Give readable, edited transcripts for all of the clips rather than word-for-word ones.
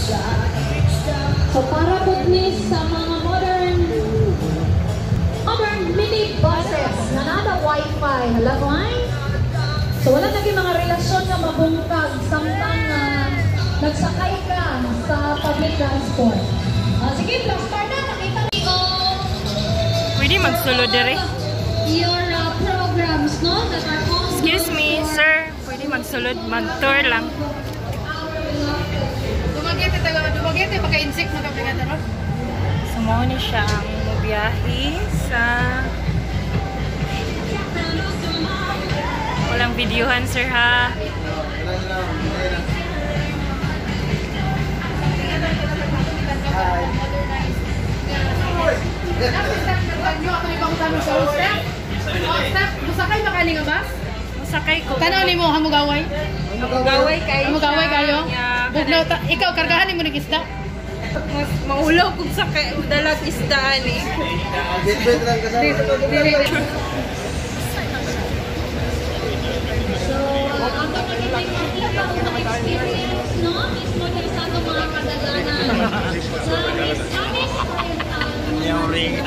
So para po ni sa mga modern mini buses na nada wifi, halagay. So wala naging mga relasyon na mabungkag samtang nagsakay ka sa public transport. Sige, let's start na. Nakita niyo. Pwede magsulod dire. Your programs, no? That are on. Excuse me, sir. Pwede magsulod, mag-tour lang. Dumagete, pagka-insect mo kapag ito, no? Sumaw ni siya ang biyahe sa... Walang videohan, sir, ha? Musakay ba kani nga bus? Musakay ko. Tanaw ni mo hamugaway? Hamugaway kayo. Hamugaway kayo? Bugnaw ta ikaw kargahan mo ng isda? Mas maulaw kung sakay dalag isdaan eh. Dili. So, ang pagkakita ng experience, no? Mismo din sa itong mga kadalanan. Sa Spanish, Yung ring.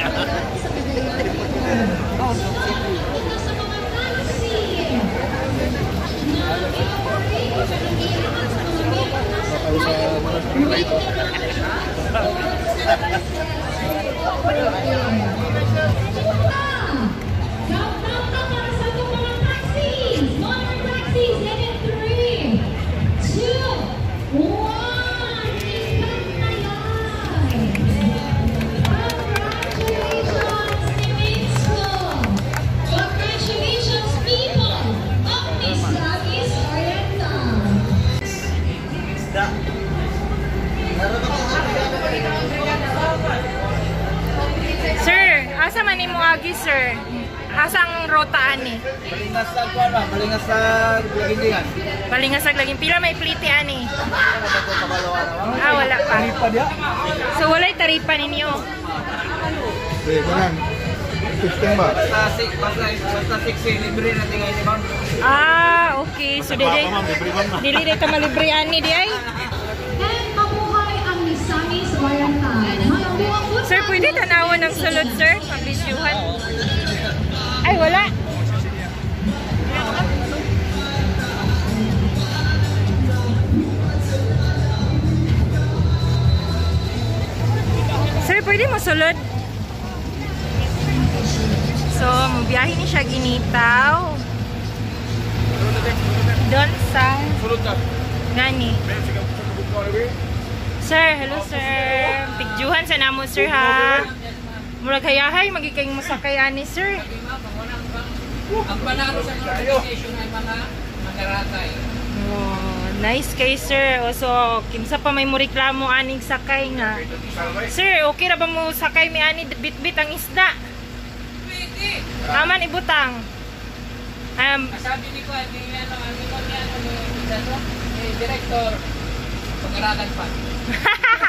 Sir, asa man imo agi, sir? Asang rota ani? Balingas sa kuala, balingas sa Lagindian. Balingasag laging pila may pliti ani. Ah, wala pa. So walay taripa ninyo. Sige, kunan. 15 ba? Basta 6 libre na tingay ni ma'am. Ah, okay. So dili ta malibre ani di ay. and mabuhay ang Misamis Oriental. Sir, pwede tanawan ng sulod, sir? Pambisyuhan. Ay, wala. Sir, pwede masulod? So, mabiyahe ni siya ginitaw. Doon sa... Gani. Sir, hello sir. Pigjuhan sa namo sir ha. Murag hayahay magikayong musakay ani sir. Ang panalo sa notification ay mga makaratay. Oh, nice kay sir. O so, kimsa pa may mureklamo aning sakay nga. Sir, okay ra ba mo sakay mi ani bit-bit ang isda? Pwede. Aman ibutang. Sabi ni ko, director, pag-aralan pa.